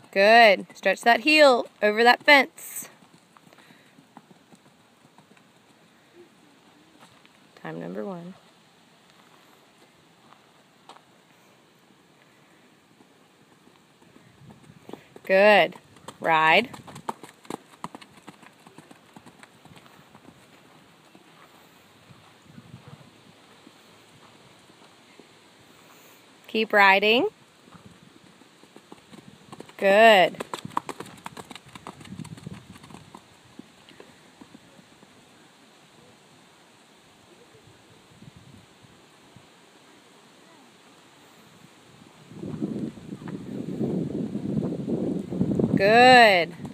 Good. Stretch that heel over that fence. Time number 1. Good. Ride. Keep riding. Good. Good.